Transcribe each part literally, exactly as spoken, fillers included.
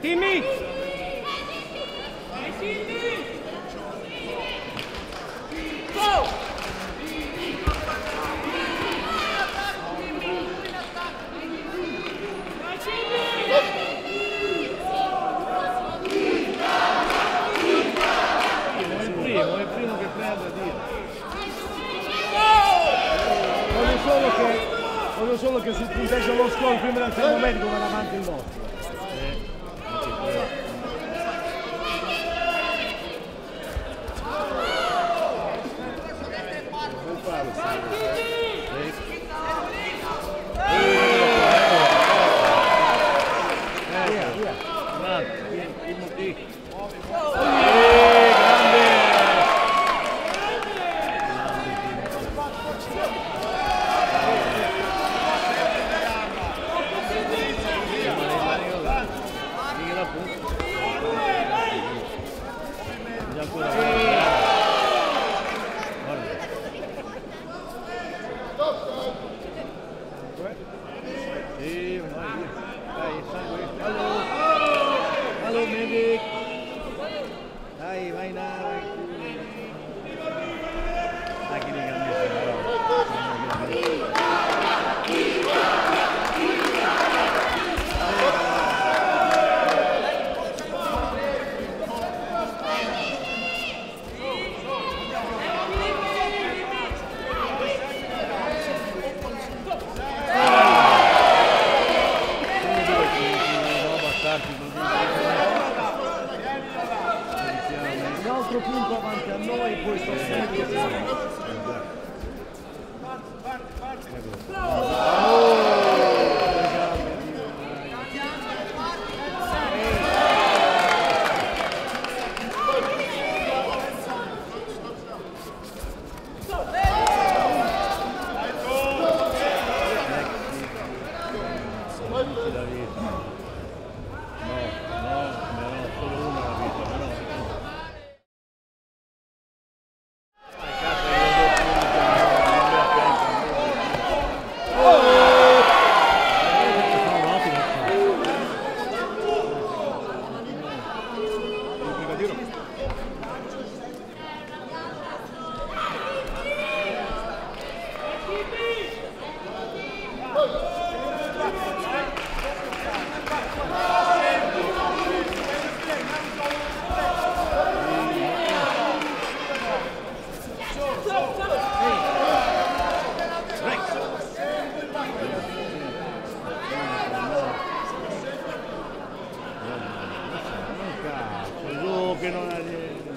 Timmy! Go! È il primo che prende, Dio. Voglio solo che voglio solo che sul punteggio lo score prima del primo medico va davanti il nostro. Un altro punto avanti a noi e poi sto sempre. Che non ha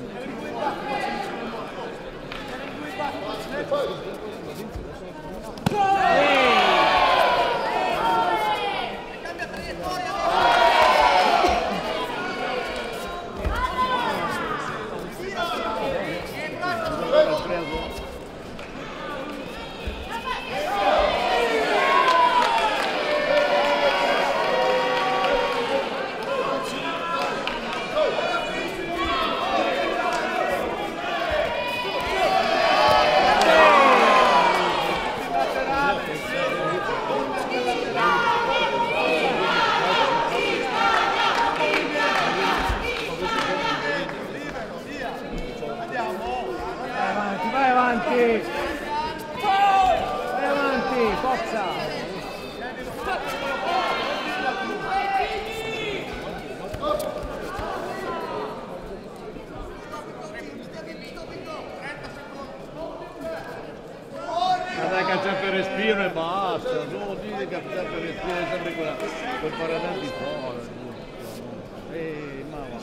vai avanti, vai avanti, forza! Dai, caccia per respiro e basta, solo dire caccia per respiro è sempre quella, quel paradenti fuori. Ehi, mamma!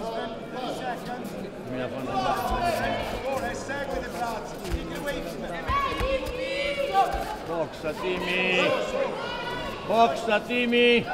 Mi la fanno andare. Ora segue le braccia, boxa Timmy, boxa Timmy.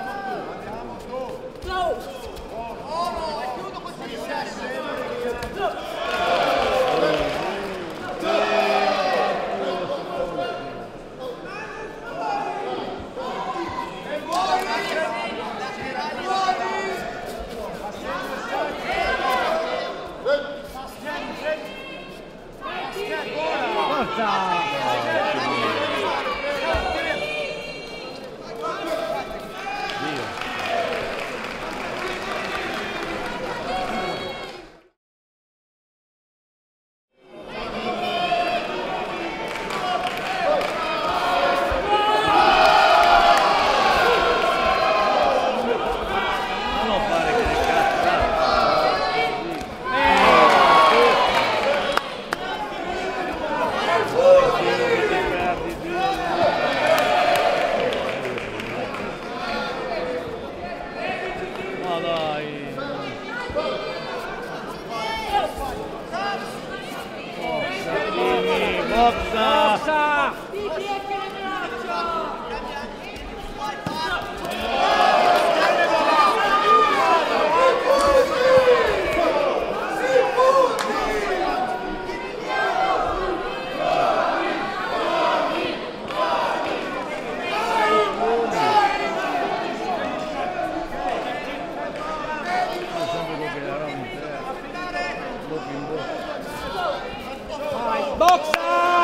Ma dai. Boxa! Boxa! Boxa!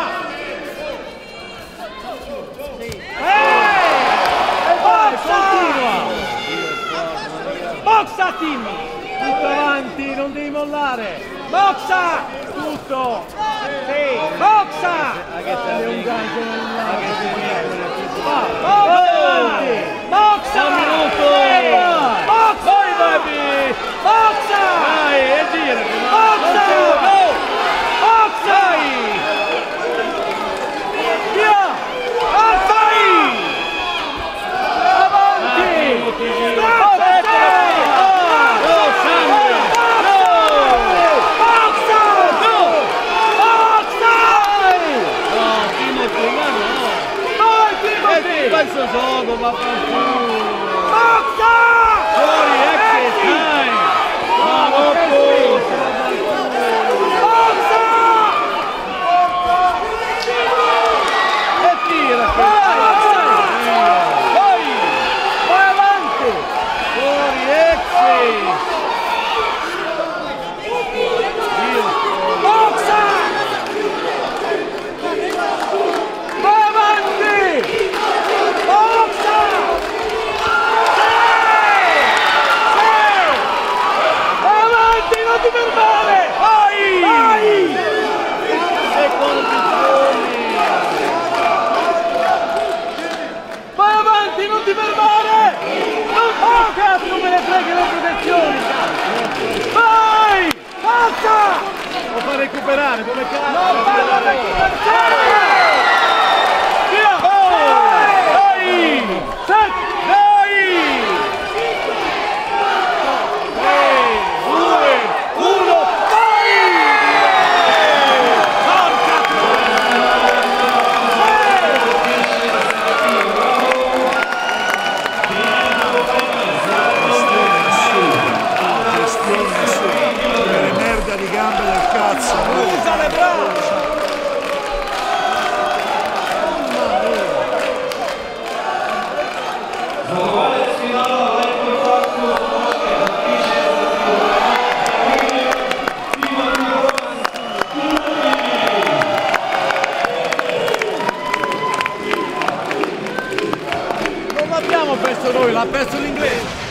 Boxa team! Tutto avanti, non devi mollare! Boxa! Tutto! Sì! Boxa! È un gancio Avanti! Boxa! Un minuto! Boxa! Vai baby! Boxa! Vai, e gira! Boxa! Boxa! Via! Alfai! Avanti! Stop! Questo gioco va per culo! Boxa! Fuori, exit time! Ma dopo! Boxa! E tira! Boxa! Vai! Vai avanti! Fuori, exit! Boxa! Vai avanti! Boxa! Vai avanti, non ti fermare! Vai! Vai! Secondi giorni! Vai avanti, non ti fermare! Non oh, cazzo me ne freghi le protezioni! Vai! Boxa! Lo fa recuperare, come cazzo? Non vai a recuperare! Via! Dai! Set! Dai! tre, due, uno, vai! Porca Quelle merda di gambe del cazzo. usa le braccia! Non l'abbiamo perso noi, l'ha perso l'inglese!